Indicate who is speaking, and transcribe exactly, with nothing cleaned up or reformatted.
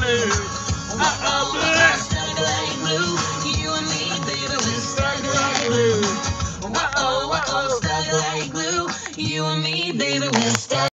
Speaker 1: glue. Uh-oh, we're stuck like glue. You and me, baby, we're stuck like glue. Uh-oh, uh-oh, stuck like glue. You and me, baby, we're stuck.